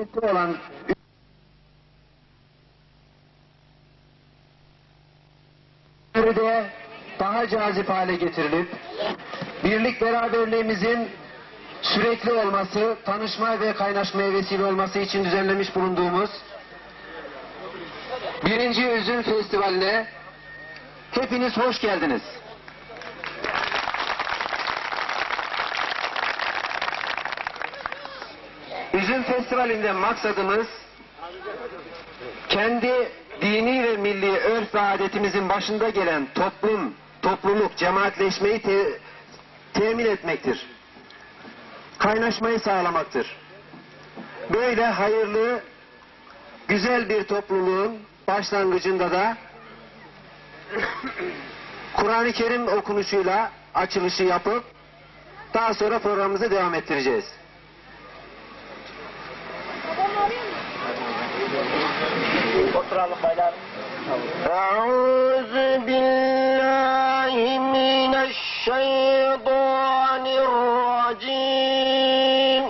kuvvetli olan de daha cazip hale getirilip birlik beraberliğimizin sürekli olması, tanışma ve kaynaşmaya vesile olması için düzenlemiş bulunduğumuz 1. Üzüm Festivali'ne hepiniz hoş geldiniz. Üzüm Festivali'nde maksadımız kendi dini ve milli örf ve adetimizin başında gelen topluluk, cemaatleşmeyi temin etmektir. Kaynaşmayı sağlamaktır. Böyle hayırlı, güzel bir topluluğun başlangıcında da Kur'an-ı Kerim okunuşuyla açılışı yapıp daha sonra programımızı devam ettireceğiz. Oturalım baylar. Euzu billahi mineşşeytanirracim.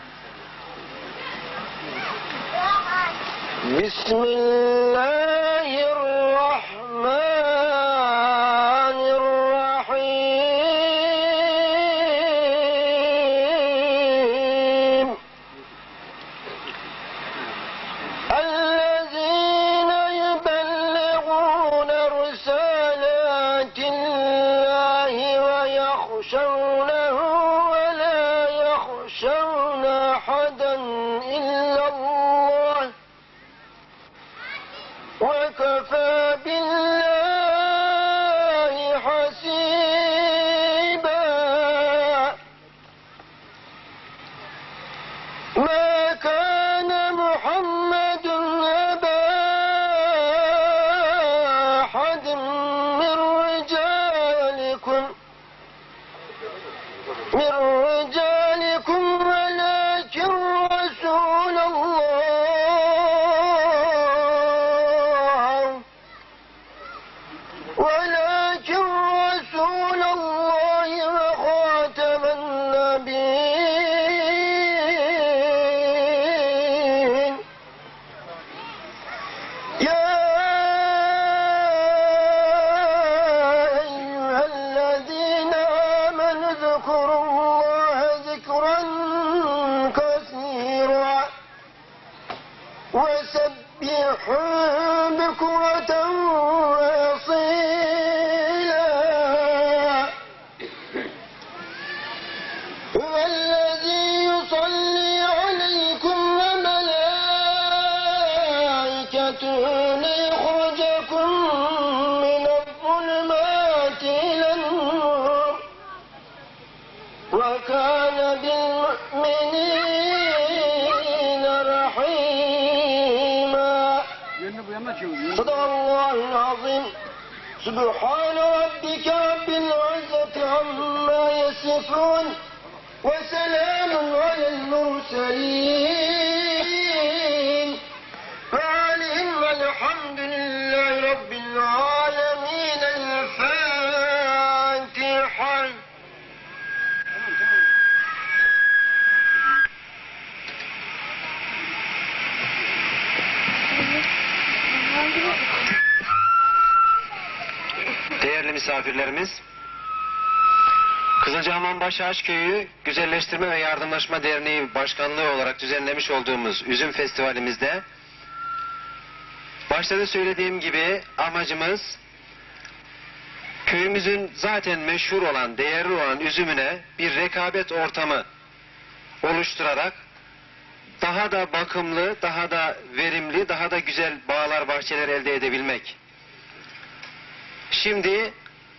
Bismillahirrahmanirrahim. الذين يبلغون رسالات الله ويخشونه ولا يخشون أحدا إلا الله وكفى بالله حسيبا ما كان محمد أبا أحد من رجالكم ولكن رسول الله وخاتم النبيين. يا أيها الذين آمنوا اذكروا الله ذكرا كثيرا وسبحوا بكرة وأصيلا هو الذي يصلي عليكم وملائكته ليخرجكم من الظلمات إلى النور وكان بالمؤمنين رحيما. صدق الله العظيم. سبحان ربك رب العزة عما يصفون وسلام على المرسلين وعليهم الحمد لله رب العالمين. الفاتحة. Değerli misafirlerimiz, Kızılcahamam Başağaç Köyü Güzelleştirme ve Yardımlaşma Derneği Başkanlığı olarak düzenlemiş olduğumuz Üzüm Festivalimizde başta da söylediğim gibi amacımız köyümüzün zaten meşhur olan, değerli olan üzümüne bir rekabet ortamı oluşturarak daha da bakımlı, daha da verimli, daha da güzel bağlar, bahçeler elde edebilmek. Şimdi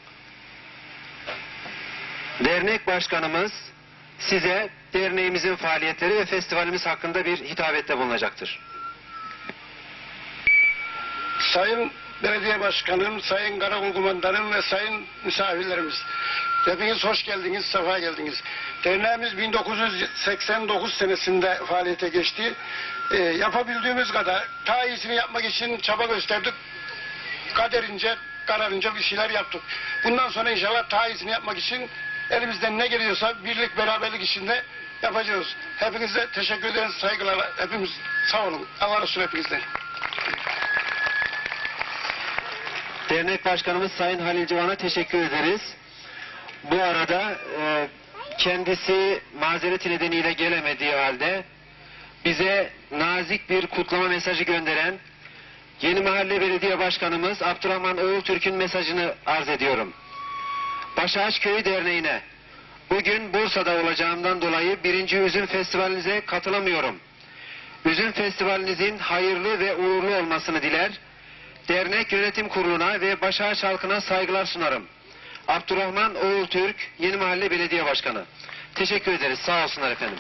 dernek başkanımız size derneğimizin faaliyetleri ve festivalimiz hakkında bir hitabette bulunacaktır. Sayın Belediye Başkanım, Sayın Karakol Kumandanım ve sayın misafirlerimiz, hepiniz hoş geldiniz, sefa geldiniz. Derneğimiz 1989 senesinde faaliyete geçti. Yapabildiğimiz kadar daha iyisini yapmak için çaba gösterdik. Kararınca bir şeyler yaptık. Bundan sonra inşallah daha iyisini yapmak için elimizden ne geliyorsa birlik beraberlik içinde yapacağız. Hepinize teşekkür ederiz, saygılar. Hepimiz sağ olun. Allah razı olsun hepinizden. Dernek Başkanımız Sayın Halil Civan'a teşekkür ederiz. Bu arada kendisi mazereti nedeniyle gelemediği halde bize nazik bir kutlama mesajı gönderen Yeni Mahalle Belediye Başkanımız Abdurrahman Oğultürk'ün mesajını arz ediyorum. Başağaç Köyü Derneği'ne bugün Bursa'da olacağımdan dolayı 1. Üzüm Festivalinize katılamıyorum. Üzüm Festivalinizin hayırlı ve uğurlu olmasını diler. Dernek Yönetim Kurulu'na ve Başağaç halkına saygılar sunarım. Abdurrahman Oğultürk, Yeni Mahalle Belediye Başkanı. Teşekkür ederiz. Sağ olsunlar efendim.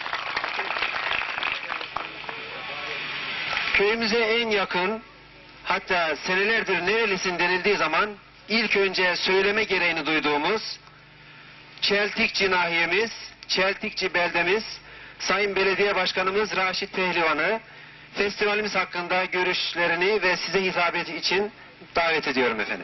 Köyümüze en yakın, hatta senelerdir nerelisin denildiği zaman ilk önce söyleme gereğini duyduğumuz Çeltikçi nahiyemiz, Çeltikçi beldemiz, Sayın Belediye Başkanımız Raşit Pehlivan'ı festivalimiz hakkında görüşlerini ve size hitap için davet ediyorum efendim.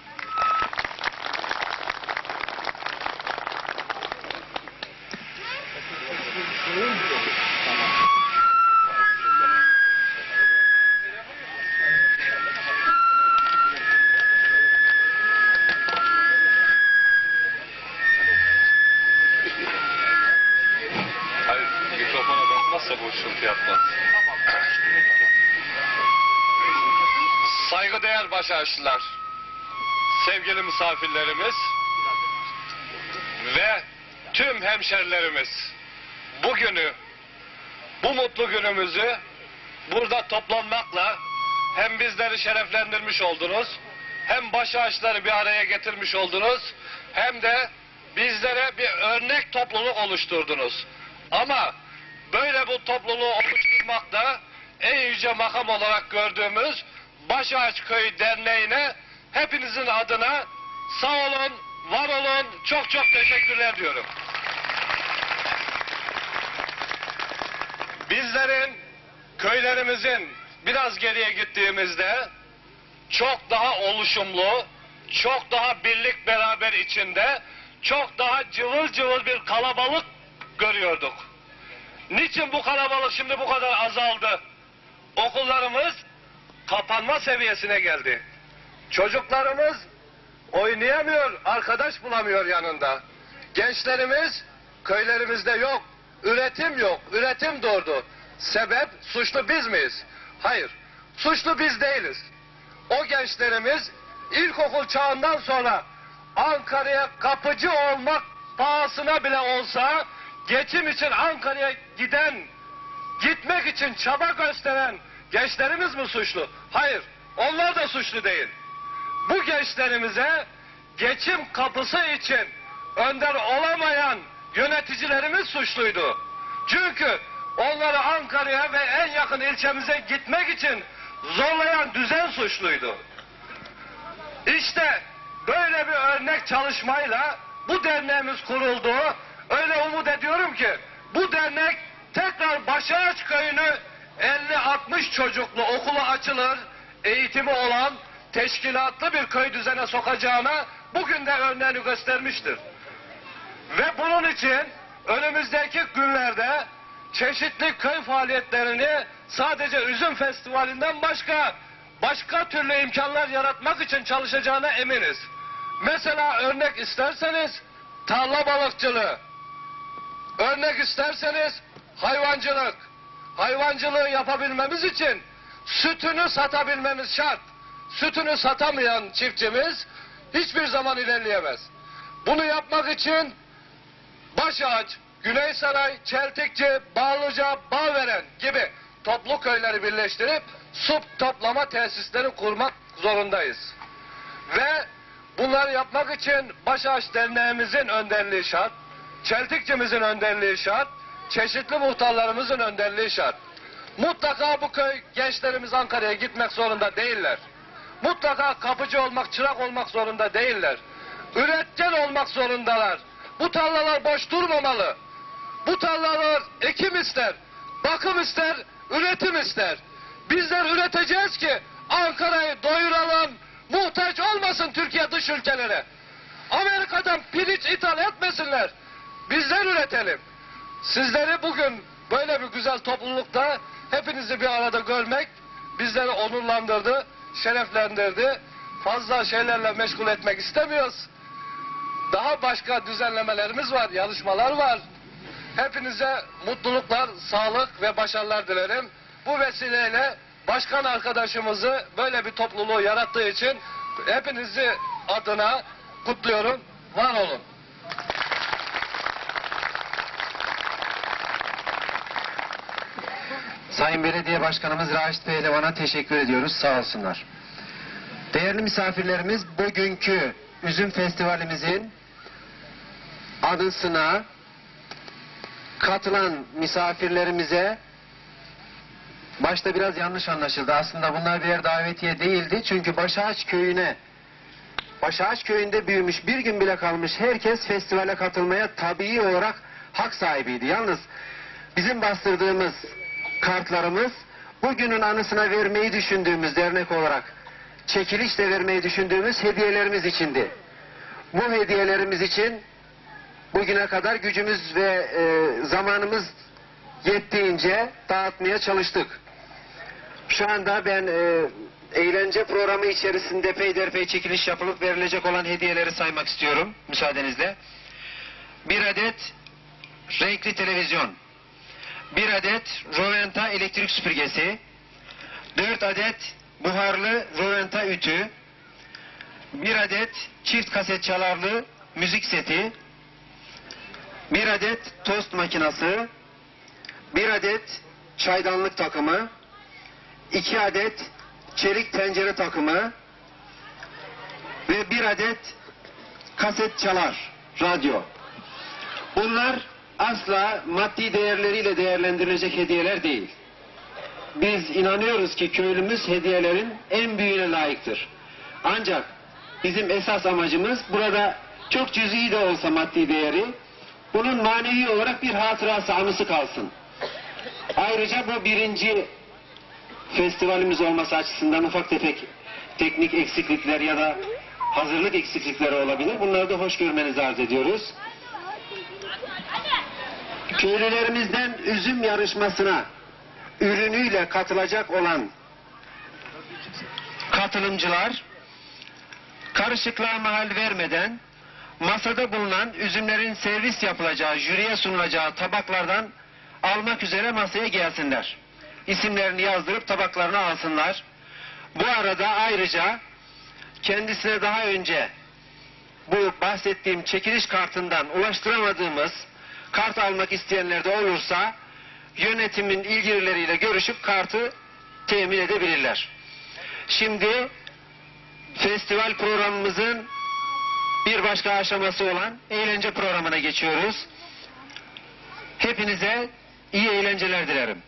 Mikrofona bakmazsa bu ışıltı yapmaz. Saygıdeğer Başağaçlılar, sevgili misafirlerimiz ve tüm hemşerilerimiz, bugünü, bu mutlu günümüzü burada toplanmakla hem bizleri şereflendirmiş oldunuz, hem Başağaçları bir araya getirmiş oldunuz, hem de bizlere bir örnek topluluk oluşturdunuz. Ama böyle bu topluluğu oluşturmakta en yüce makam olarak gördüğümüz Başağaç Köyü Derneği'ne hepinizin adına sağ olun, var olun, çok çok teşekkürler diyorum. Bizlerin, köylerimizin biraz geriye gittiğimizde çok daha oluşumlu, çok daha birlik beraber içinde, çok daha cıvıl cıvıl bir kalabalık görüyorduk. Niçin bu kalabalık şimdi bu kadar azaldı? Okullarımız kapanma seviyesine geldi. Çocuklarımız oynayamıyor, arkadaş bulamıyor yanında. Gençlerimiz köylerimizde yok, üretim yok, üretim durdu. Sebep suçlu biz miyiz? Hayır, suçlu biz değiliz. O gençlerimiz ilkokul çağından sonra Ankara'ya kapıcı olmak pahasına bile olsa geçim için Ankara'ya gitmek için çaba gösteren gençlerimiz mi suçlu? Hayır, onlar da suçlu değil. Bu gençlerimize geçim kapısı için önder olamayan yöneticilerimiz suçluydu. Çünkü onları Ankara'ya ve en yakın ilçemize gitmek için zorlayan düzen suçluydu. İşte böyle bir örnek çalışmayla bu derneğimiz kuruldu. Öyle umut ediyorum ki bu dernek tekrar Başağaç Köyü'nü 50-60 çocuklu okulu açılır, eğitimi olan teşkilatlı bir köy düzene sokacağına bugün de örneğini göstermiştir. Ve bunun için önümüzdeki günlerde çeşitli köy faaliyetlerini sadece Üzüm Festivali'nden başka türlü imkanlar yaratmak için çalışacağına eminiz. Mesela örnek isterseniz tarla balıkçılığı, örnek isterseniz hayvancılık. Hayvancılığı yapabilmemiz için sütünü satabilmemiz şart. Sütünü satamayan çiftçimiz hiçbir zaman ilerleyemez. Bunu yapmak için Başağaç, Güneysaray, Çeltikçi, Bağlıca, Bağveren gibi toplu köyleri birleştirip su toplama tesisleri kurmak zorundayız. Ve bunları yapmak için Başağaç Derneğimizin önderliği şart, Çeltikçimizin önderliği şart, çeşitli muhtarlarımızın önderliği şart. Mutlaka bu köy gençlerimiz Ankara'ya gitmek zorunda değiller. Mutlaka kapıcı olmak, çırak olmak zorunda değiller. Üretken olmak zorundalar. Bu tarlalar boş durmamalı. Bu tarlalar ekim ister, bakım ister, üretim ister. Bizler üreteceğiz ki Ankara'yı doyuralım, muhtaç olmasın Türkiye dış ülkelere. Amerika'dan pirinç ithal etmesinler. Bizler üretelim. Sizleri bugün böyle bir güzel toplulukta hepinizi bir arada görmek bizleri onurlandırdı, şereflendirdi. Fazla şeylerle meşgul etmek istemiyoruz. Daha başka düzenlemelerimiz var, yarışmalar var. Hepinize mutluluklar, sağlık ve başarılar dilerim. Bu vesileyle başkan arkadaşımızı böyle bir topluluğu yarattığı için hepinizi adına kutluyorum. Var olun. Sayın Belediye Başkanımız Raşit Bey ile bana teşekkür ediyoruz. Sağ olsunlar. Değerli misafirlerimiz, bugünkü Üzüm Festivalimizin anısına katılan misafirlerimize başta biraz yanlış anlaşıldı. Aslında bunlar birer davetiye değildi. Çünkü Başağaç Köyü'nde büyümüş, bir gün bile kalmış herkes festivale katılmaya tabii olarak hak sahibiydi. Yalnız bizim bastırdığımız kartlarımız bugünün anısına vermeyi düşündüğümüz dernek olarak çekilişle vermeyi düşündüğümüz hediyelerimiz içindi. Bu hediyelerimiz için bugüne kadar gücümüz ve zamanımız yettiğince dağıtmaya çalıştık. Şu anda ben eğlence programı içerisinde peyderpey çekiliş yapılıp verilecek olan hediyeleri saymak istiyorum müsaadenizle. 1 adet renkli televizyon, 1 adet Roventa elektrik süpürgesi, 4 adet buharlı Roventa ütü, 1 adet çift kaset çalarlı müzik seti, 1 adet tost makinesi, 1 adet çaydanlık takımı, 2 adet çelik tencere takımı ve 1 adet kaset çalar radyo. Bunlar asla maddi değerleriyle değerlendirilecek hediyeler değil. Biz inanıyoruz ki köylümüz hediyelerin en büyüğüne layıktır. Ancak bizim esas amacımız burada çok cüz'i de olsa maddi değeri, bunun manevi olarak bir hatırası, anısı kalsın. Ayrıca bu 1. festivalimiz olması açısından ufak tefek teknik eksiklikler ya da hazırlık eksiklikleri olabilir. Bunları da hoş görmenizi arz ediyoruz. Köylülerimizden üzüm yarışmasına ürünüyle katılacak olan katılımcılar karışıklığa mahal vermeden masada bulunan üzümlerin servis yapılacağı, jüriye sunulacağı tabaklardan almak üzere masaya gelsinler. İsimlerini yazdırıp tabaklarını alsınlar. Bu arada ayrıca kendisine daha önce bu bahsettiğim çekiliş kartından ulaştıramadığımız kart almak isteyenler de olursa yönetimin ilgilileriyle görüşüp kartı temin edebilirler. Şimdi festival programımızın bir başka aşaması olan eğlence programına geçiyoruz. Hepinize iyi eğlenceler dilerim.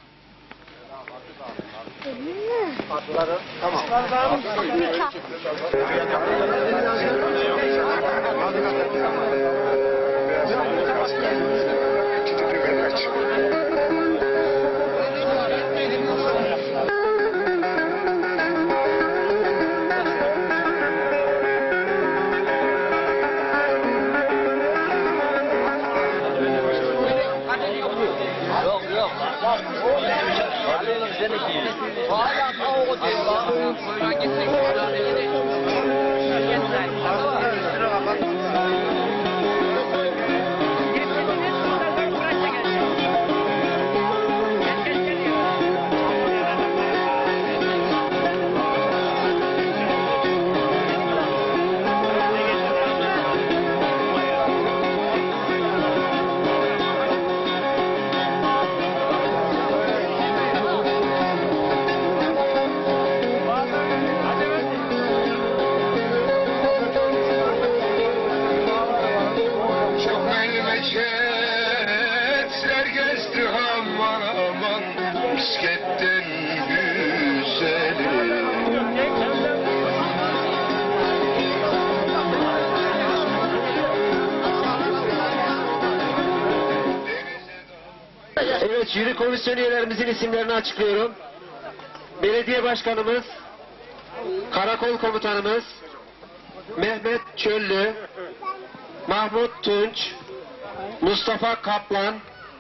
Evet, jüri komisyon üyelerimizin isimlerini açıklıyorum. Belediye Başkanımız, Karakol Komutanımız Mehmet Çöllü, Mahmut Tunç, Mustafa Kaplan,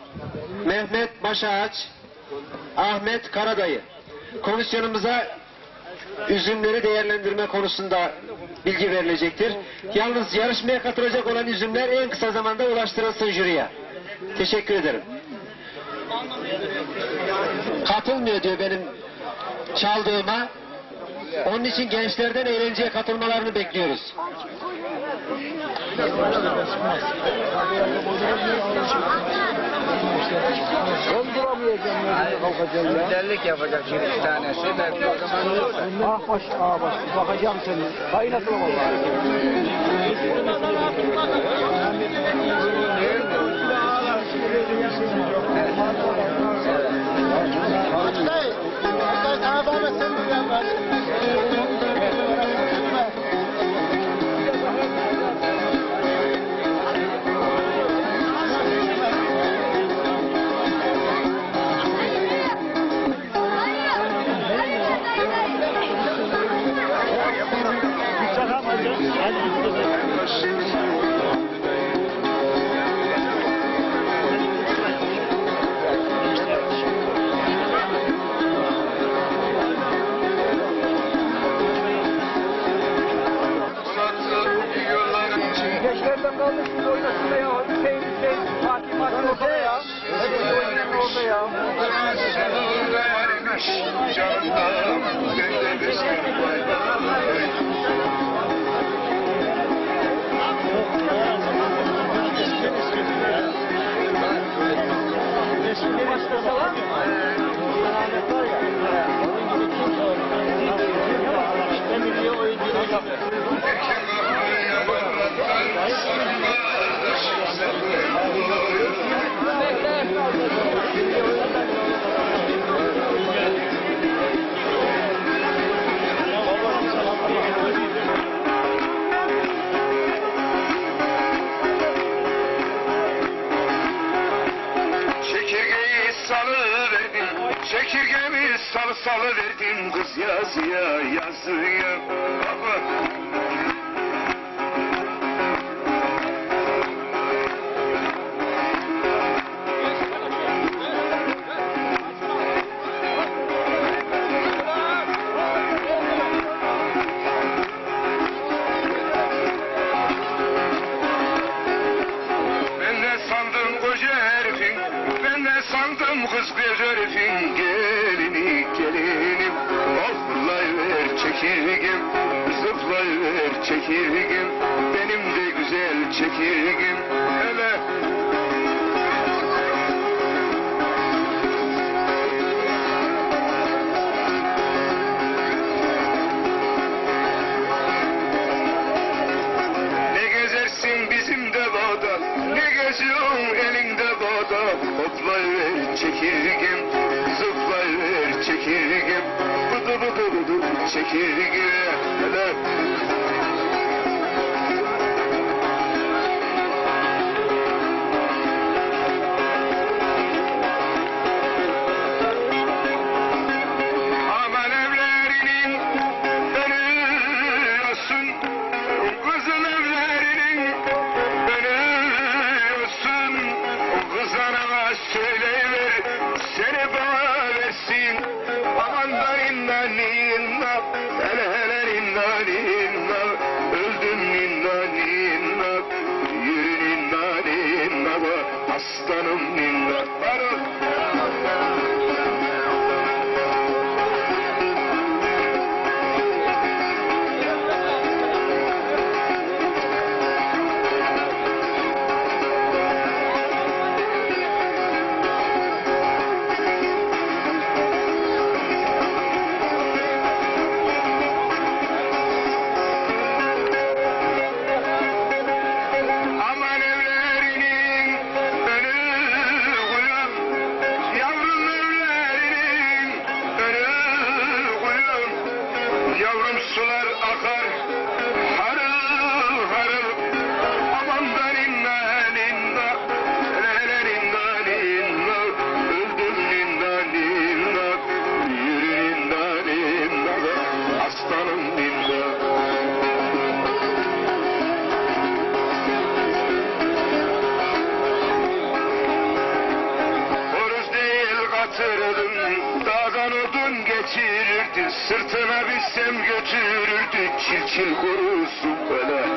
Mehmet Başağaç, Ahmet Karadayı. Komisyonumuza üzümleri değerlendirme konusunda bilgi verilecektir. Yalnız yarışmaya katılacak olan üzümler en kısa zamanda ulaştırılsın jüriye. Teşekkür ederim. Katılmıyor diyor benim çaldığıma. Onun için gençlerden eğlenceye katılmalarını bekliyoruz. Güzellik yapacak şimdi bir tanesi. Belki o zaman olursa. Bakacağım seni. Kaynatma vallahi. Gençlerden kaldı şimdi oynasın da ya. Fatih orada ya. Orada ya. Çekirgemi salı verdin kız yazıya yazıya. Ben ne sandım koca herifin, ben ne sandım kız bir herifin gelini gelinim. Zıplayıver çekirgim, zıplayıver çekirgim, benim de güzel çekirgim. Hele ne gezersin bizim de bağda, ne geziyorsun elinde bağda. Hoplayıver çekirgim, zıplayıver çekirgim, bıdı bıdı bıdı çekirgim. Hele aman evlerinin dönüyorsun, kızın evlerinin dönüyorsun. Kız anama söyleyiver, seni bana versin. Aman da inna, hele hele inna. geçirirdi, sırtına bilsem götürürdü, çil çil kurusun böyle.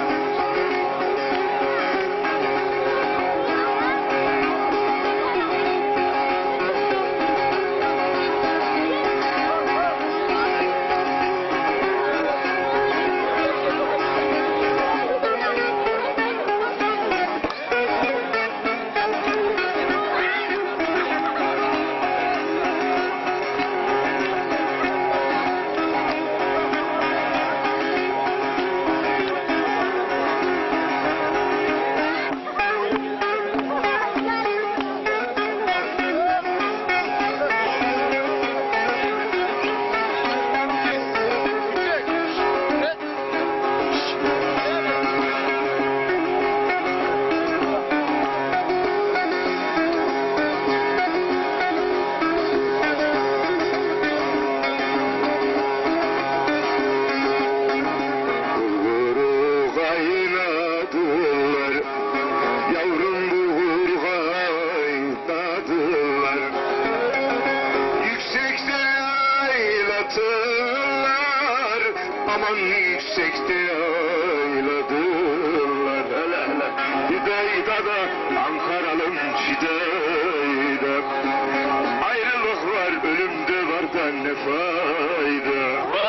Aman yüksekte yayladılar, hele hele Hideyda da Ankaralım Hideyda. Ayrılık var, ölümde var da ne fayda.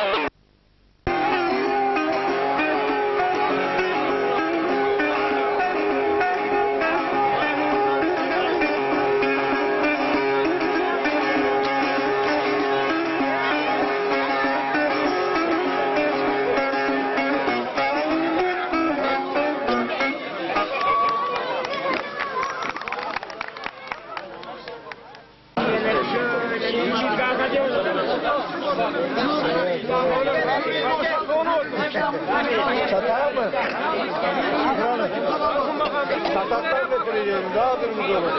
Çatar mı? Çataklar getireceğim, daha kırmızı olur.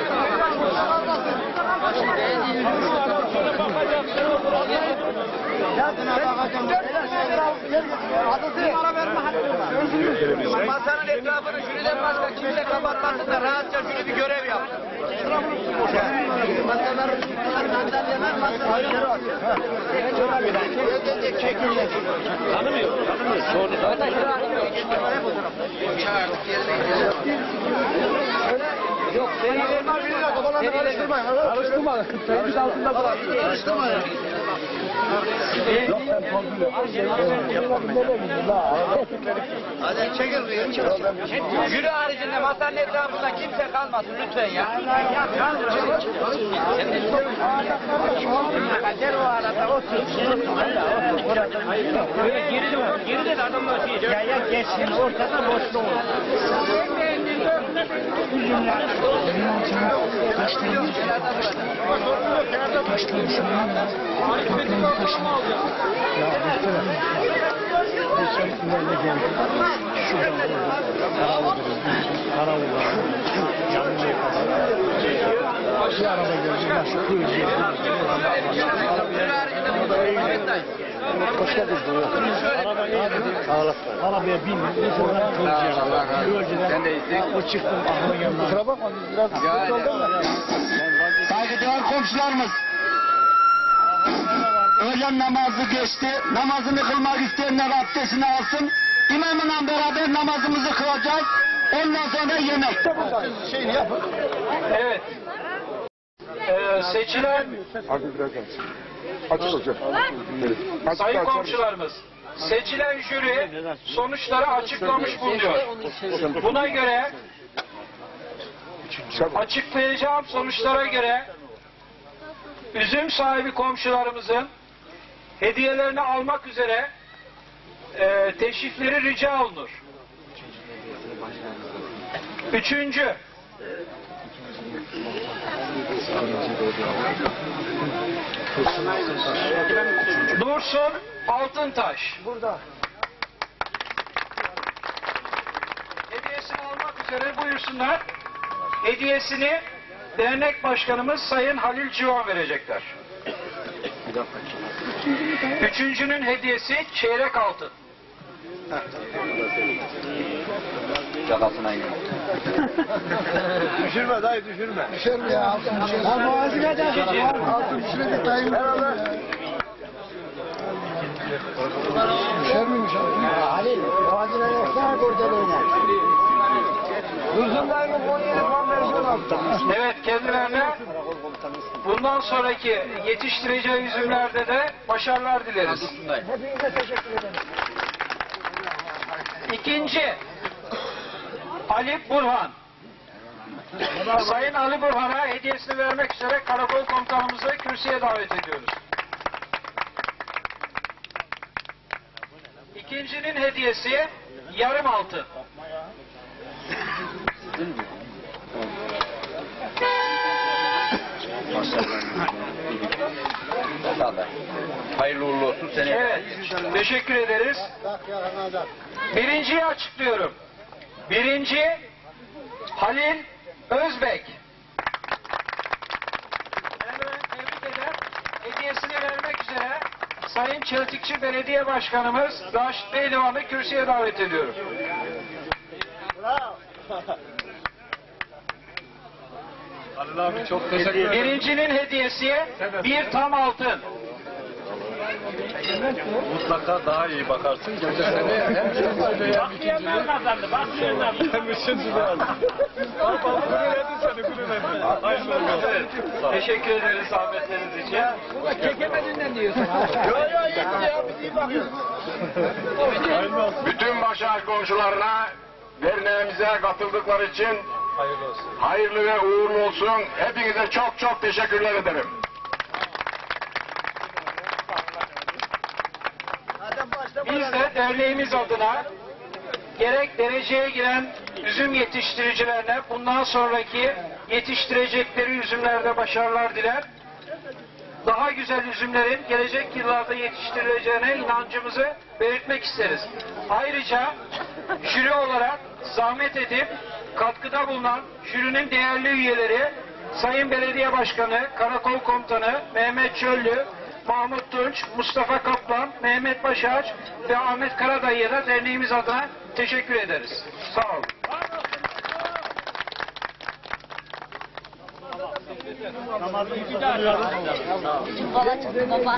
Masanın etrafını jüriden başka kimse kapatmasın da rahatça jüri bir görev yapsın. Masaların sandalyeler masaları tanımıyor. Yok, seni karıştırmayın. Karıştırmayın. Servis altında falan. Karıştırmayın. Hadi çekil. Yürü haricinde masanın etrafında kimse kalmasın lütfen ya. Gel o arada otur. Geride de adamlar şey. Ya geçsin ortada boşluğu olur. Arabaya bin. Sen de istek. O çıktım aklına geldi. Kusura bakma biraz sıkıntı oldu mu? Saygıdeğer komşularımız, öğlen namazı geçti. Namazını kılmak isteyenler abdestini alsın. İmamla beraber namazımızı kılacağız. Ondan sonra yemek. Şeyini yapın. Evet. Seçilen sayın komşularımız, seçilen jüri sonuçları açıklamış bulunuyor. Buna göre açıklayacağım sonuçlara göre üzüm sahibi komşularımızın hediyelerini almak üzere teşrifleri rica olunur. Üçüncü, Dursun Altıntaş. Burada. Hediyesini almak üzere buyursunlar. Hediyesini dernek başkanımız Sayın Halil Civan verecekler. Üçüncünün hediyesi çeyrek altın. Şakasına iniyor. Düşürme dayı düşürme. Düşer mi ya? Altın düşer. Altın düşürecek dayım. Üzümlerini 17 puan versiyon aldı. Evet, kendilerine bundan sonraki yetiştireceği üzümlerde de başarılar dileriz. Hepinize teşekkür ederim. İkinci, Ali Burhan. Sayın Ali Burhan'a hediyesini vermek üzere karakol komutanımızı kürsüye davet ediyoruz. İkincinin hediyesi yarım altın. Hayırlı uğurlu olsun seni. Evet, teşekkür ederiz. Birinciyi açıklıyorum. Birinci, Halil Özbek. Hemen tebrik eder. Hediyesini vermek üzere Sayın Çeltikçi Belediye Başkanımız Raşit Beylivan'ı kürsüye davet ediyorum. Çok teşekkür ederim. Birincinin hediyesi bir tam altın. Mutlaka daha iyi bakarsın. Gece seni hem Bakmayanlar kazandı, bakmayanlar. hem üçüncü aldım. Teşekkür ederiz zahmetleriniz için. Çekemediğinden diyorsun. Bütün başar komşularına derneğimize katıldıkları için hayırlı ve uğurlu olsun. Hepinize çok çok teşekkürler ederim. Biz de derneğimiz adına gerek dereceye giren üzüm yetiştiricilerine bundan sonraki yetiştirecekleri üzümlerde başarılar diler. Daha güzel üzümlerin gelecek yıllarda yetiştirileceğine inancımızı belirtmek isteriz. Ayrıca jüri olarak zahmet edip katkıda bulunan jürinin değerli üyeleri Sayın Belediye Başkanı, Karakol Komutanı Mehmet Çöllü, Mahmut Tunç, Mustafa Kaplan, Mehmet Başaç ve Ahmet Karadayı'ya da derneğimiz adına teşekkür ederiz. Sağ olun. Baba çıktı baba.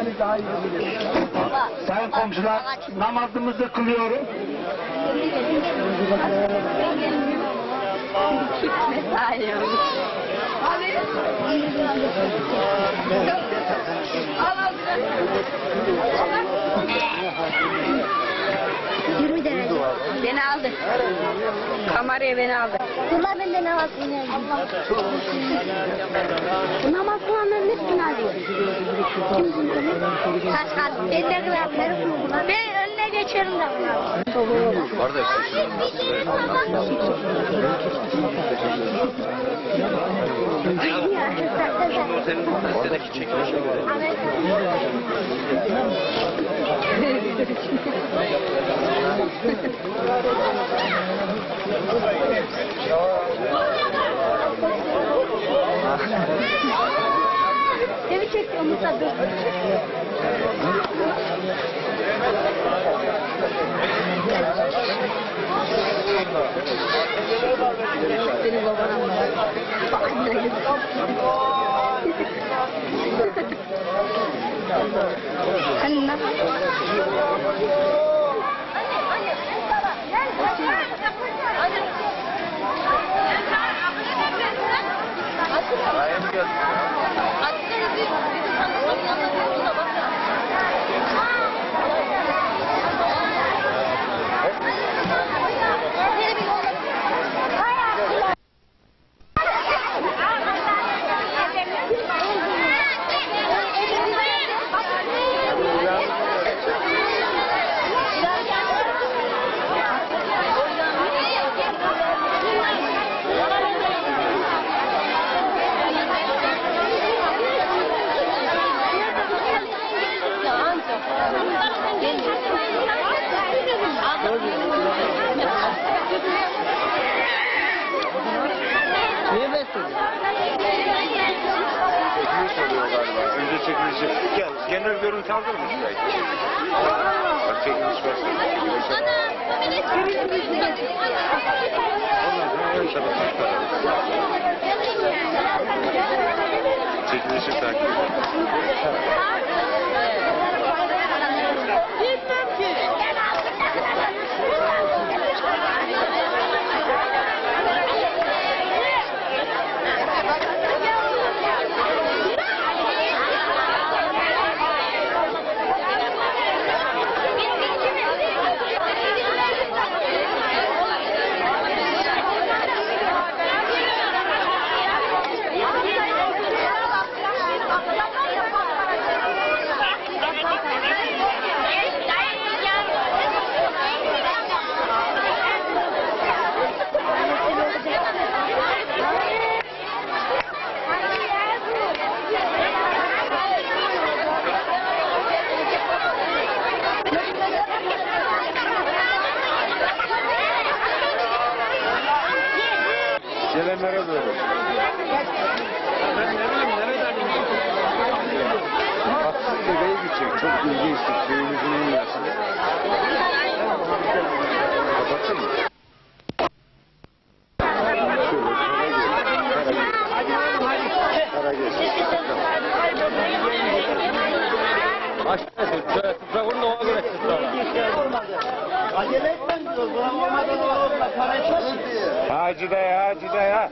Baba. Sayın komşular, namazımızı kılıyorum. Mesai yok. Yirmi derece. Beni aldı. Kameraya beni aldı. Bunlar bende ne var? Namaz kılanların üstüne alıyor. Kaç kaç. Elde kılanları kullanıyor. Ben önüne geçerim de bunlar. Kardeş. Oradaki çekilişe göre. Seni çekiyor Musa dur. Senin babana mı? Hani nasıl? Niye besledin? Çekiliş oluyor galiba. Önce çekilişi. Gel, genel görüntü aldın mı şurayı? Bak çekiliş başladı. Çekilişi takip edin. onlara böyle. Baksın bebeği gidecek. Çok ilginçtir. Köyümüzün en iyisi. Kapattın mı? Hacı dayı.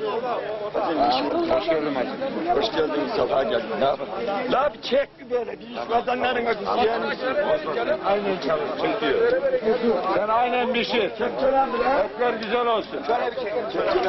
Hoş geldin hacı. Hoş geldin, safa geldin. Ne yapalım? La bir çek bir böyle, bir iş vatanların acısı yani. Aynen çalışın diyor. Sen aynen bir şey. Hepler güzel olsun. Şöyle bir çek. Çek.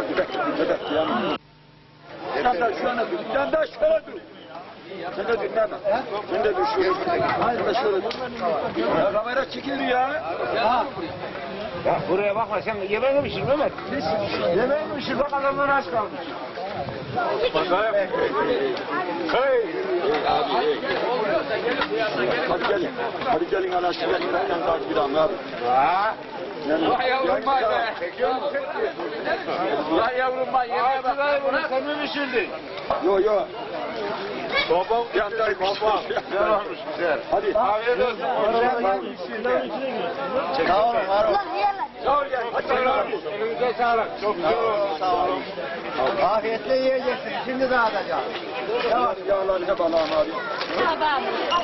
Bir tane daha şöyle dur. Bir tane daha şöyle dur. Sen de dur. Sen de dur şöyle. Sen de şöyle dur. Ya kamera çekildi ya. Ya buraya bakma sen yemeğe mi pişirdin Mehmet? Yemeğe mi pişirdin? Bak adamlar aç kalmış. Bakayım. Hey. Abi hey. Hadi gelin. Hadi gelin anlaştık. Ben takip edeyim abi. Ha? Vay yavrum vay be. Vay yavrum vay yemeğe bak. Bunu sen mi pişirdin? Yo. Babam Yanlar babam. Güzel olmuş güzel. Hadi. Afiyet olsun. Sağ olun. Sağ ol gel. Elinize sağlık. Çok güzel olmuş. Sağ olun. Afiyetle yiyeceksin. Şimdi dağıtacağım. Yavaş yağlar hep Allah'ım abi. Tamam.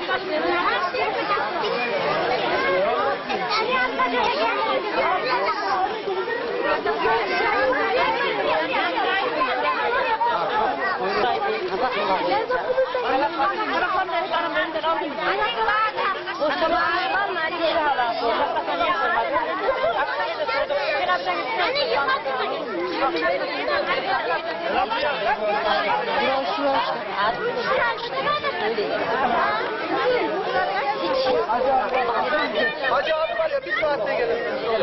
Hacı abi var ya bir saatte gelir.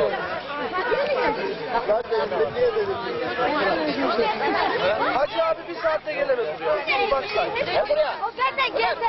Hacı abi bir saatte gelemez buraya. Başla. Buraya. O zaten geldi.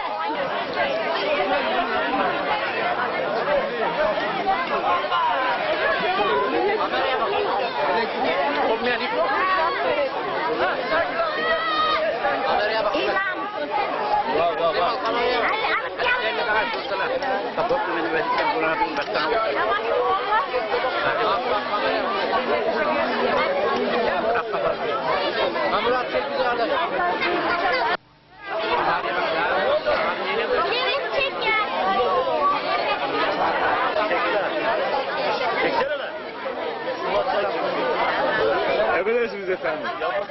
Emredersiniz efendim.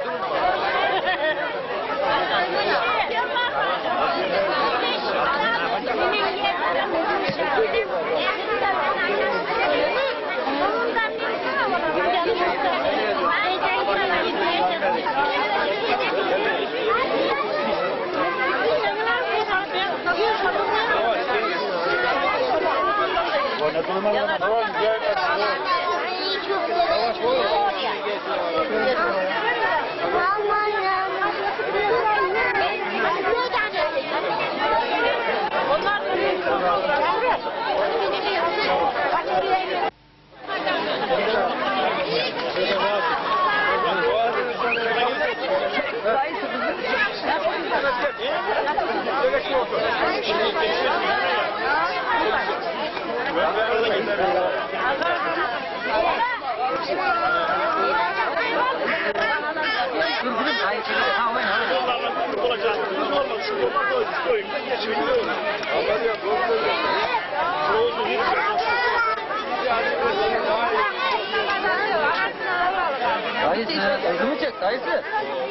Dayısı, kızımı çek dayısı.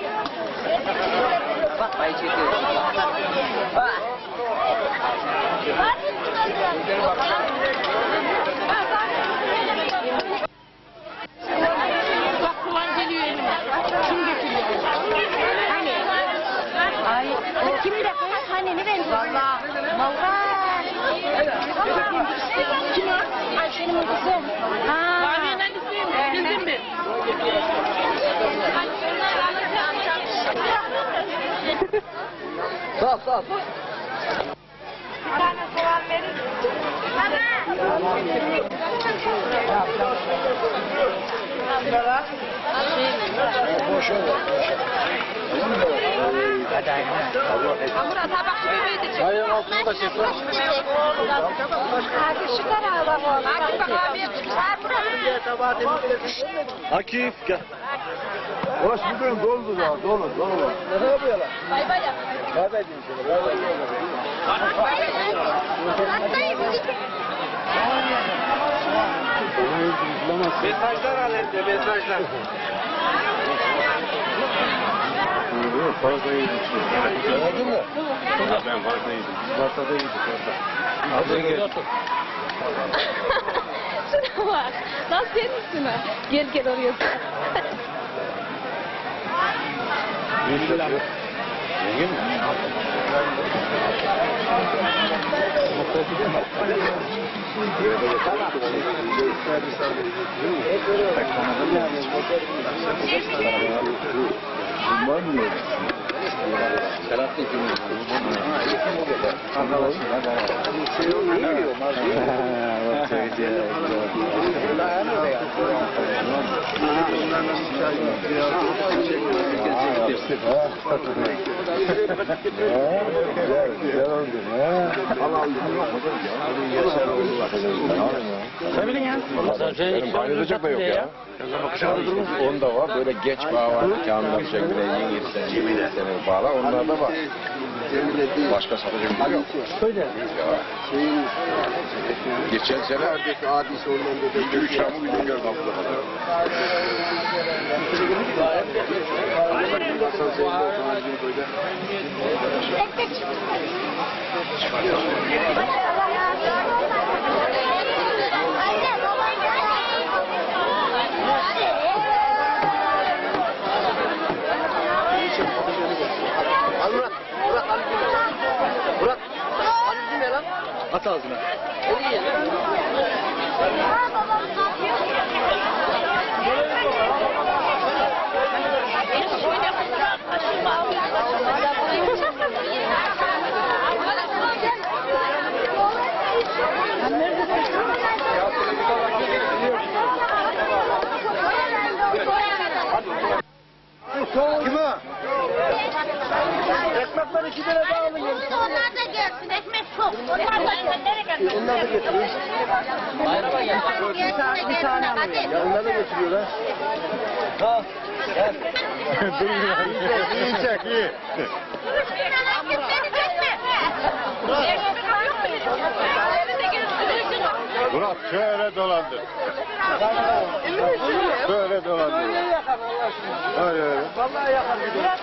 Bak dayı çekiyor. Bak. Bak kulağın geliyor elime. Kim getiriyor? Hani? Ay, o kim de kız? Hani ne benziyor? Valla. Kim o? Ayşe'nin kızım. Ha. Babi'nin annesiyim. Bildin mi? Sağ ol. Bir tane soğan verir. Baba. Murat bak şu bebeği de çek. Ayağın altını da çek. Hadi şu tarafa bak. Hadi bak abi. Akif gel. Orası bugün doldu da dolu. Ne yapıyorlar? Bay bay yap. Bay bay diyeyim sana. Bay bay. Mesajlar halinde, mesajlar. Fazla yedim. Gördün mü? Ben fazla yedim. Masada yedik orada. Hazır gel. Şuna bak. Nasıl yemişsin ha? Gel oraya. Yengin mi? Benim ayrılacak da yok ya. Onda var böyle geç bağ var. Kamil şeklinde yeni sene bağlar. Onlarda var. Başka satacak bir şey yok. Ya. Geçen sene herkes adisi ondan da 2-3 yağmur bir gün hafta kadar. Murat, Halil mi lan? At ağzına. Kim o? Ekmekler 2 tane daha alın. Onlar da gelsin. Ekmek çok. Onlar da gelsin. Onlar da getiriyor. Bir tane alın. Ya onlar da getiriyorlar. Ha. Gel. Dur ya. İyi çek, iyi. Murat şöyle dolandır. Şöyle dolandır. Öyle yakar Allah aşkına. Öyle. Vallahi yakar.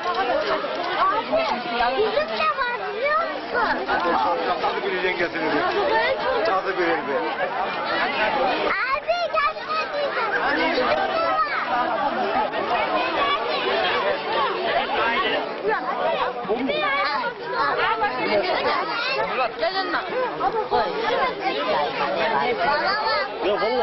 Yüzük de var biliyor musun? Tadı bileceksin getirir. Tadı bilir be. Abi gelin mi? Ya vallahi.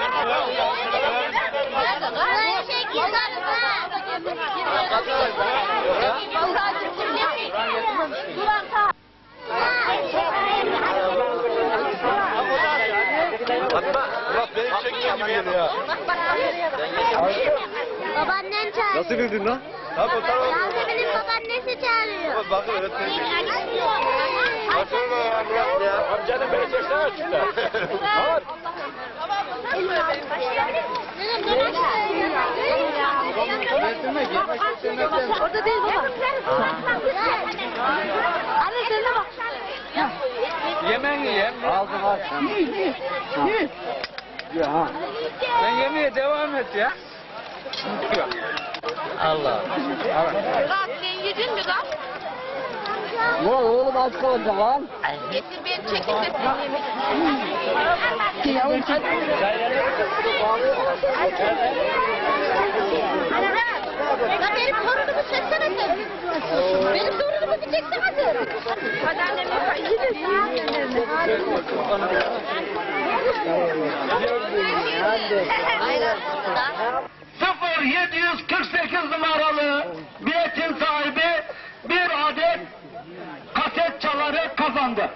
Hatta Murat benim çektiğim gibi geliyor. Babaannem çağırıyor. Nasıl bildin lan? Ha bu tarafa. Yasemin'in babaannesi çağırıyor. Bakın öğretmenim çekiyor. Bakın ya Murat ya. Amcanın beni çeksene açıkta. Murat. Orada değil baba. Anne sen de bak. Yemen yiyem. Aldım aç. Ya ha. Sen yemeye devam et ya. Allah. Murat sen yedin mi lan? Ne oğlum aç kaldı lan. Getir beni çekin de sen yemek. Ya benim torunumu çeksene sen. Benim torunumu bir çeksene sen. Hadi annem yapar. Aynen. 0748 numaralı biletin sahibi bir adet kaset çaları kazandı.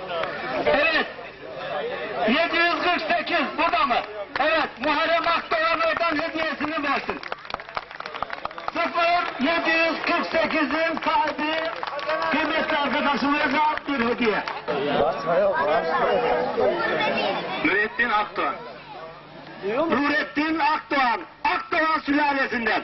Evet. 748 burada mı? Evet. Muharrem Akdoğan 0748'in sahibi kıymetli arkadaşımıza bir hediye. Nurettin Akdoğan. Nurettin Akdoğan. Akdoğan sülalesinden.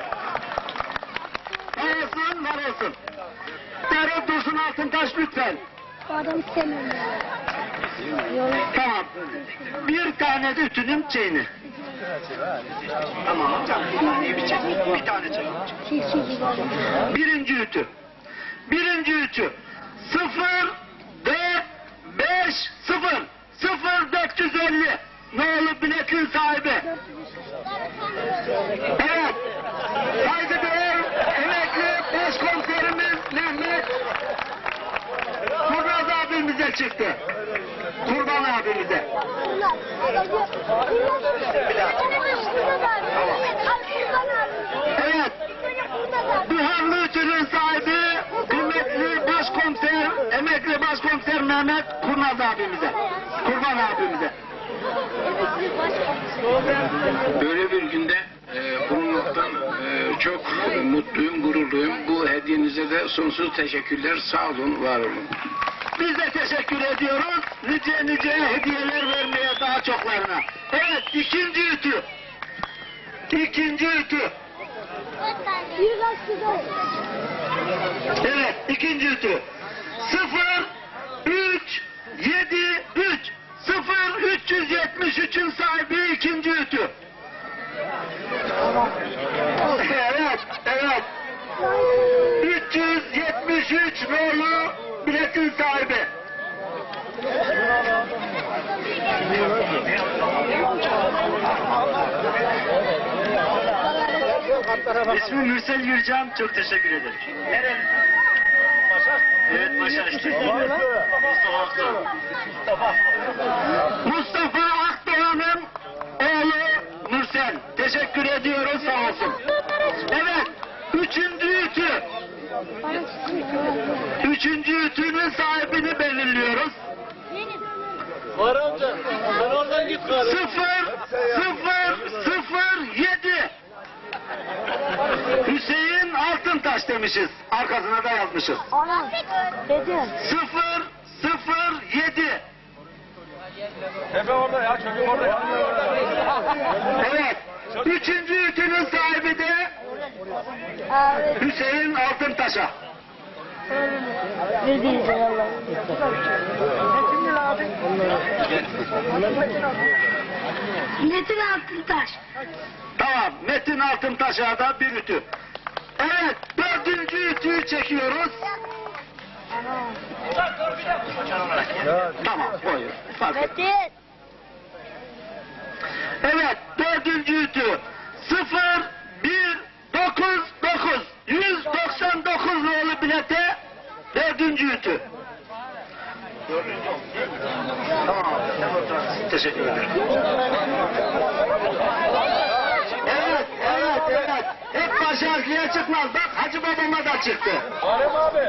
Var olsun, var olsun. Darı Dursun Altıntaş lütfen. Adam istemiyorum ya. Tamam. Bir tane de ütünün şeyini. Tamam hocam. Bir tane çek. Birinci ütü. Birinci ütü. 0450 0450 Nolu biletin sahibi. Evet. Saygıdeğer emekli başkomiserimiz Mehmet Kurnaz abimize çıktı. Kurban abimize. Evet. Buharlı ütünün sahibi kıymetli başkomiser, emekli başkomiser Mehmet Kurnaz abimize. Kurban abimize. Böyle bir günde bulunmaktan çok mutluyum, gururluyum. Bu hediyenize de sonsuz teşekkürler. Sağ olun, var olun. Biz de teşekkür ediyoruz. Nice nice hediyeler vermeye daha çoklarına. Evet, ikinci ütü. İkinci ütü. Evet, ikinci ütü. 0373 0373'ün sahibi ikinci ütü. Evet, evet. 373 nolu biletin sahibi. İsmim Mürsel Gürcan, çok teşekkür ederim. Nerelisin? Evet, Başar işte. Mustafa Akdoğan'ın oğlu Mürsel. Teşekkür ediyoruz, sağ olsun. Evet, üçüncü ütü. Üçüncü ütünün sahibini belirliyoruz. Var amca. Sen oradan git gari. 0007 Hüseyin Altıntaş demişiz. Arkasına da yazmışız. Anam. Dedim. 007. Tepe orada ya. Çocuk orada ya. Evet. Üçüncü ütünün sahibi de Abi. Hüseyin Altıntaş'a. Ne diyeceğim Allah'ım. Metin Altıntaş. Tamam. Metin Altıntaş'a da bir ütü. Evet. Dördüncü ütüyü çekiyoruz. Tamam. Buyur. Fark et. Metin. Evet. Dördüncü ütü. 0199 199 nolu bilete dördüncü ütü. Tamam. Teşekkür ederim. Evet, evet, evet. Hep baş harfliye çıkmaz. Bak Hacı babama da çıktı. Varım abi.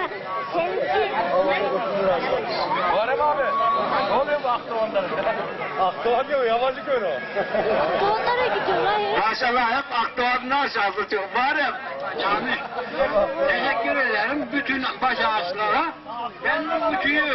Varım abi. Ne oluyor bu Akdoğan'dan? Akdoğan diyor, yabancı köy o. Onlara gidiyorlar ya. Maşallah hep Akdoğan'dan şanslıyor. Varım. Yani teşekkür ederim bütün baş ağaçlara. Ben bu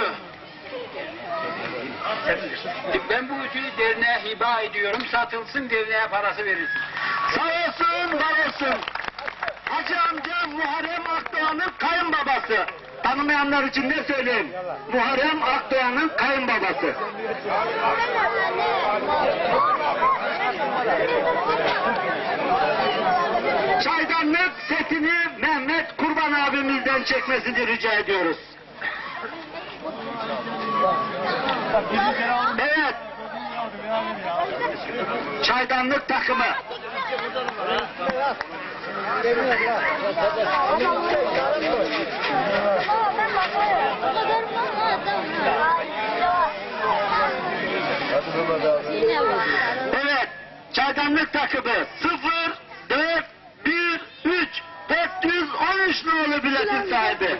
ütüyü derneğe hiba ediyorum. Satılsın, derneğe parası verilsin. Sağ olsun, var olsun. Hacı amca Muharrem Akdoğan'ın kayınbabası. Tanımayanlar için ne söyleyeyim? Muharrem Akdoğan'ın kayınbabası. Çaydanlık setini Mehmet Kurban abimizden çekmesini rica ediyoruz. Evet. Çaydanlık takımı. Evet. Çaydanlık takımı 0413 413 nolu biletin sahibi.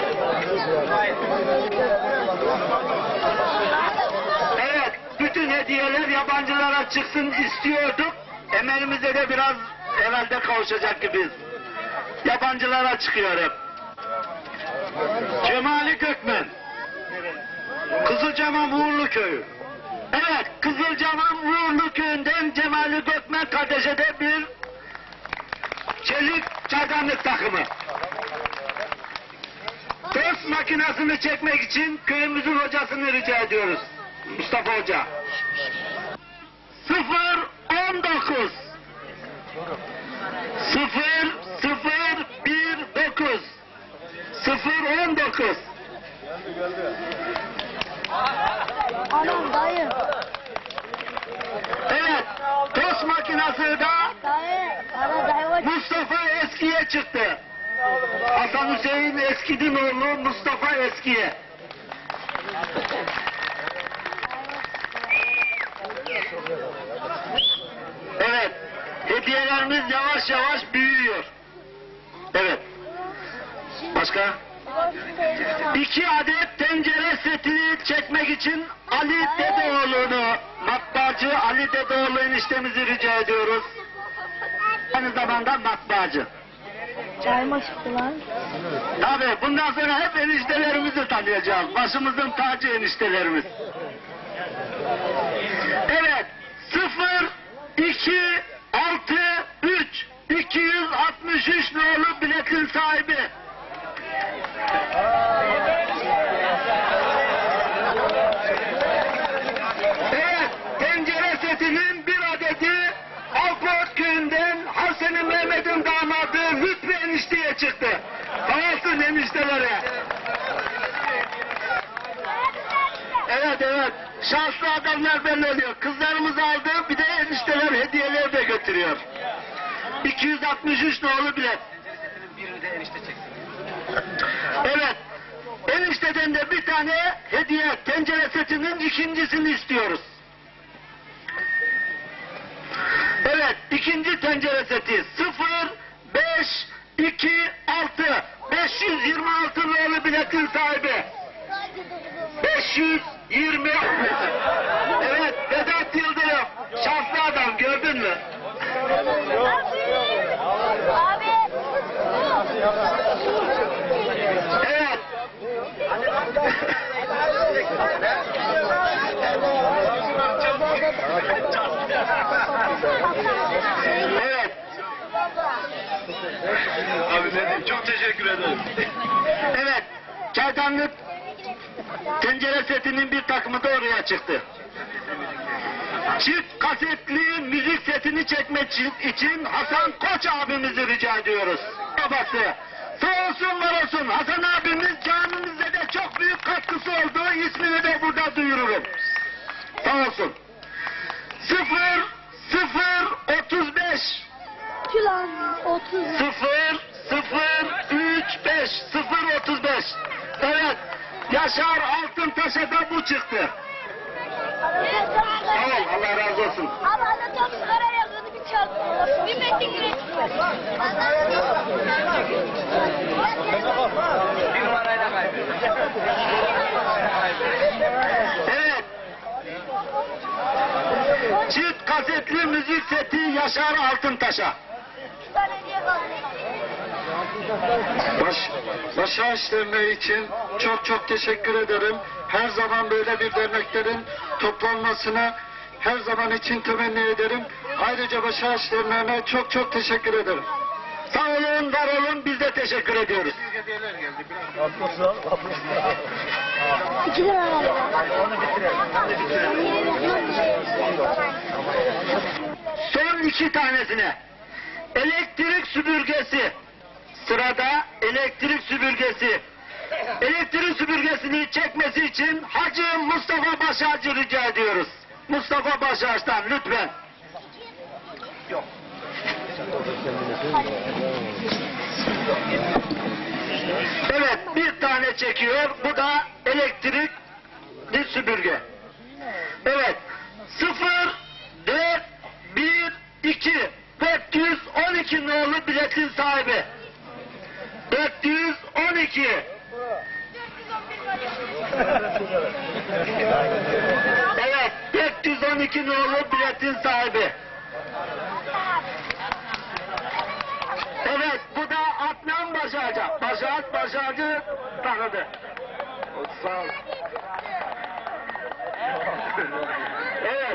Evet, bütün hediye yabancılara çıksın istiyorduk. Emelimize de biraz herhalde kavuşacak gibiyiz. Yabancılara çıkıyor hep. Cemali Gökmen. Kızılcahamam Uğurlu Köyü. Evet, Kızılcahamam Uğurlu Köyü'nden Cemali Gökmen kardeşe de bir çelik çaydanlık takımı. Tost makinesini çekmek için köyümüzün hocasını rica ediyoruz. Mustafa Hoca. 019 0019 019 Anam dayı. Evet, tost makinesi da Dayı. Ana dayı var. Mustafa Eski'ye çıktı. Hasan Hüseyin Eski'nin oğlu Mustafa Eski'ye. Evet, hediyelerimiz yavaş yavaş büyüyor. Evet. Başka? 2 adet tencere seti çekmek için Ali Dedeoğlu'nu, matbaacı Ali Dedeoğlu eniştemizi rica ediyoruz. Aynı zamanda matbaacı. Çayma çıktı lan. Tabii bundan sonra hep eniştelerimizi tanıyacağız. Başımızın tacı eniştelerimiz. Evet. 0263 263 nolu biletin sahibi. Evet. Tencere setinin bir adedi Alport köyünden Hasan Mehmet'in damadı Lütfü enişteye çıktı. Sağ olsun eniştelere. Evet. Şanslı adamlar belli oluyor. Kızlarımız aldı, bir de enişteler hediyeler de götürüyor. 263 nolu bilet. Evet. Enişteden de bir tane hediye tencere setinin ikincisini istiyoruz. Evet, ikinci tencere seti 0526 526 nolu biletin sahibi. 520. Evet, Vedat Yıldırım. Şanslı adam, gördün mü? Abi. Evet. Evet. Abi çok teşekkür ederim. Evet. Çaydanlık tencere setinin bir takımı da oraya çıktı. Çift kasetli müzik setini çekmek için Hasan Koç abimizi rica ediyoruz. Babası. Sağ olsun var olsun. Hasan abimiz camimizde de çok büyük katkısı oldu. İsmini de burada duyururum. Sağ olsun. 0035 Lan 30. 0035 035. Evet. Yaşar Altıntaş'a da bu çıktı. Sağ ol, Allah razı olsun. Ama ana top sigara yakıyordu bir çarptı. Bir metre güneş çıkıyor. Bir numarayla kaybediyor. Evet. Çift kasetli müzik seti Yaşar Altıntaş'a. Bir tane hediye kaldı. Başağış Derneği için çok teşekkür ederim. Her zaman böyle bir derneklerin toplanmasına her zaman için temenni ederim. Ayrıca Başağış Derneği'ne çok teşekkür ederim. Sağ olun, var olun, biz de teşekkür ediyoruz. 2 lira galiba. Son 2 tanesine. Elektrik süpürgesi. Sırada elektrik süpürgesi. Elektrik süpürgesini çekmesi için Hacı Mustafa Başarcı rica ediyoruz. Mustafa Başarç'tan lütfen. Evet, bir tane çekiyor. Bu da elektrikli süpürge. Evet. 0412 412 nolu biletin sahibi. 412. Evet, 412 12 nolu biletin sahibi. Evet, bu da Adnan Başarcı. Başarcı tanıdı. Sağ ol. Evet.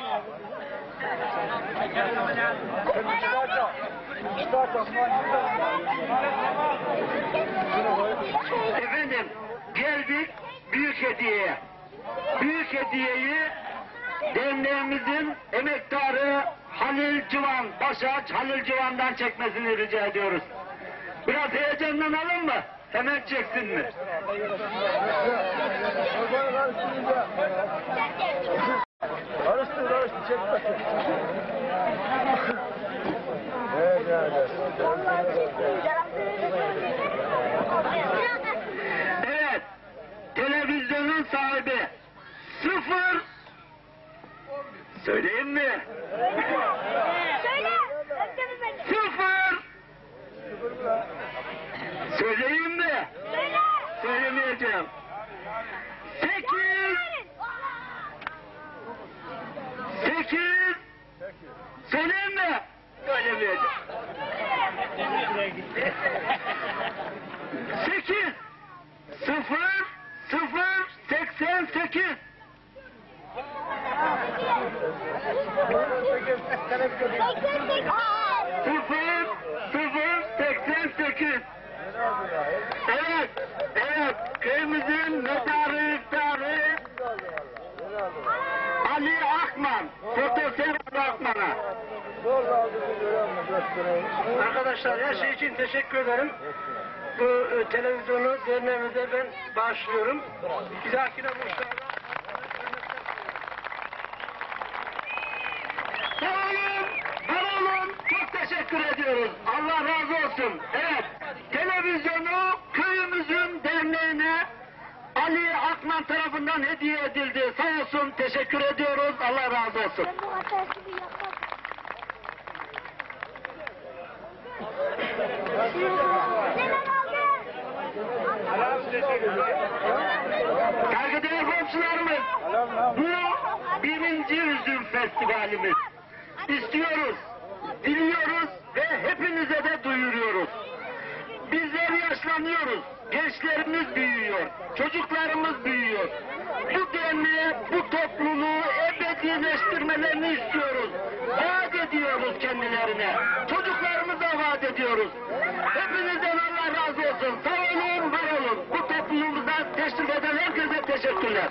Efendim, geldik büyük hediyeye. Büyük hediyeyi derneğimizin emektarı Halil Civan, Başaç Halil Civan'dan çekmesini rica ediyoruz. Biraz heyecanlanalım mı? Hemen çeksin mi? Karıştır, çekme. Evet, televizyonun sahibi 0. Söyleyeyim mi? Söyle. 0. Söyleyeyim mi? Söyle. Söylemeyeceğim. 8. 8. Söyleyeyim mi? Söylemeyeceğim. 8. 0. 0. 88. 0. 88. Evet, evet, köyümüzün medarı iftarı Ali Akman, Fotoser Akman'a. Arkadaşlar her şey için teşekkür ederim. Bu televizyonu derneğimize ben bağışlıyorum. Bir dahakine buluşlarda. Sağ olun, var olun, çok teşekkür ediyoruz. Allah razı olsun. Evet, televizyonu köyümüzün derneğine Ali Akman tarafından hediye edildi. Sağ olsun, teşekkür ediyoruz. Allah razı olsun. Ben bu hatası bir yapmam. Saygıdeğer komşularımız, bu birinci üzüm festivalimiz. İstiyoruz, diliyoruz ve hepinize de duyuruyoruz. Bizler yaşlanıyoruz, gençlerimiz büyüyor, çocuklarımız büyüyor. Bu derneğe, bu topluluğu ebedileştirmelerini istiyoruz. Vaat ediyoruz kendilerine. Çocuklarımıza vaat ediyoruz. Hepinizden Allah razı olsun. Sağ olun, var olun. Bu topluluğumuza teşrif eden herkese teşekkürler.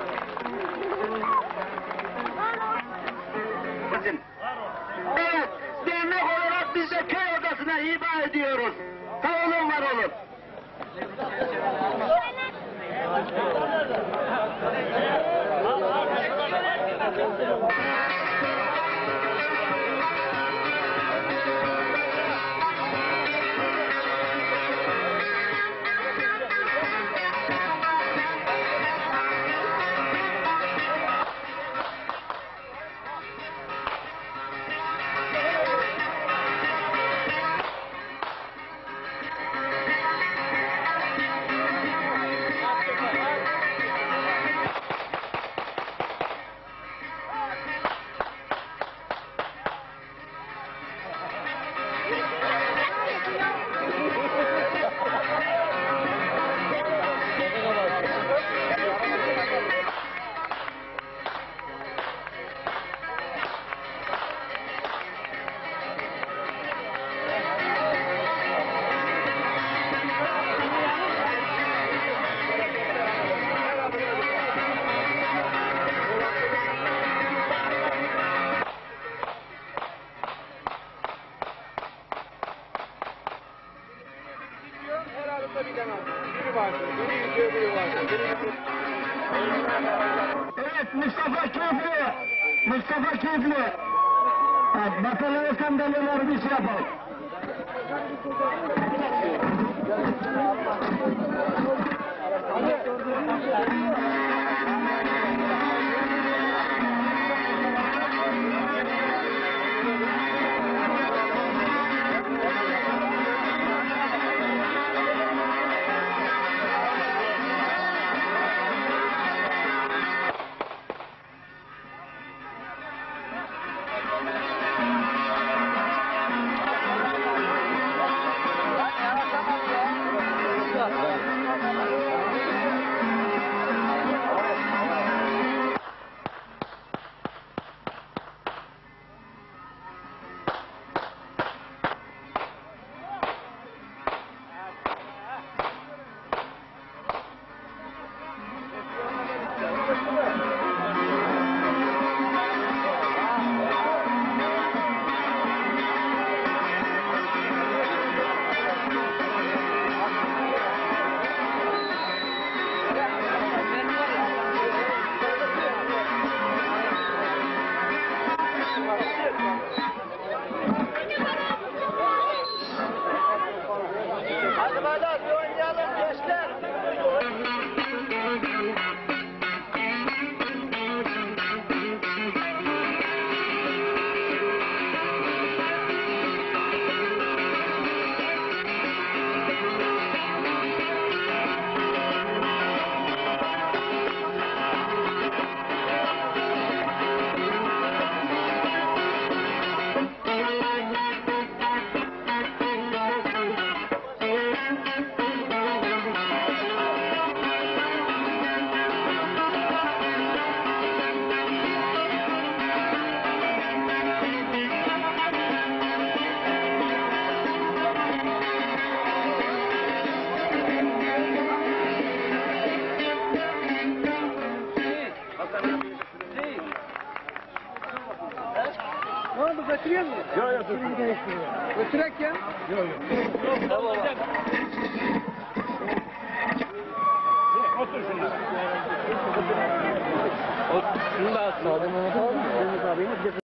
Evet, dernek olarak biz de köy odasına hiba ediyoruz. Sağ olun, var olun. Evet, Mustafa Keyifli. Mustafa Keyifli. Bakalım sandalyeleri bir şey yapalım. Ne oldu götürüyor musun? Yok yok dur. Götürek ya. Yok yok. Tamam. Otur şunlara. Şunu da atsın.